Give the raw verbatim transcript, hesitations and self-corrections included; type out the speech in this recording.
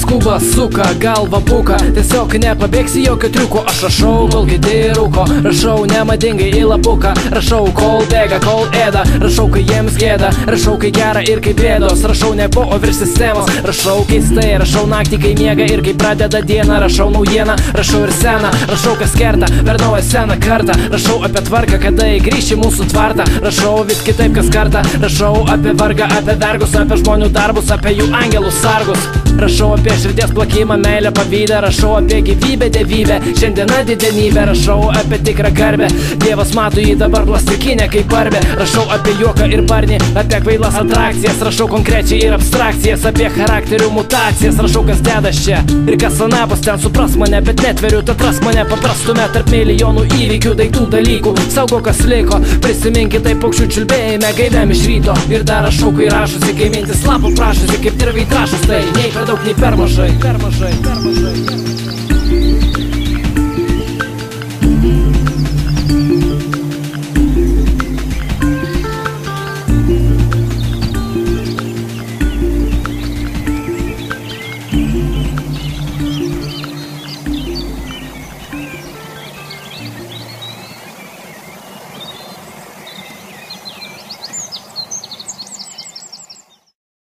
skuba, suka, galva buka, tiesiog nepabėgsi jokio triuko. Aš rašau, kol kiti rūko, rašau nemadingai į lapuką, rašau kol bėga, kol ėda, rašau kai jiems gėda, rašau kai gera ir kai bėdos, rašau ne po, o virš sistemos, rašau keistai, rašau naktį kai miega ir kai pradeda dieną, rašau naujieną, rašau ir seną, rašau kas kerta per naują seną kartą, rašau apie tvarką, kada įgrįš į mūsų tvartą, rašau vis kitaip kas kartą, rašau apie vargą, apie vergus, apie žmonių darbus, apie jų angelų sargus, rašau apie širdies plakimą, meilę, pavydą, rašau apie gyvybę, dievybę, šiandiena didenybę, rašau apie tikrą garbę, Dievas mato jį dabar plastikinę kaip barbę, rašau apie juoką ir barnį, apie kvailas atrakcijas, rašau konkrečiai ir abstrakcijas, apie charakterių mutacijas, rašau kas dedas čia ir kas anapus ten, supras mane, bet netveriu, tad ras mane paprastume tarp milijonų įvykių, daiktų, dalykų, saugo kas liko, prisiminkit tai paukščių čiulbėjime, gaiviam iš ryto, ir dar rašau kai rašusi, kai mintis lapų prašusi, kaip dirvai trašus, tai nei per daug, nei per mažai, per mažai, per mažai.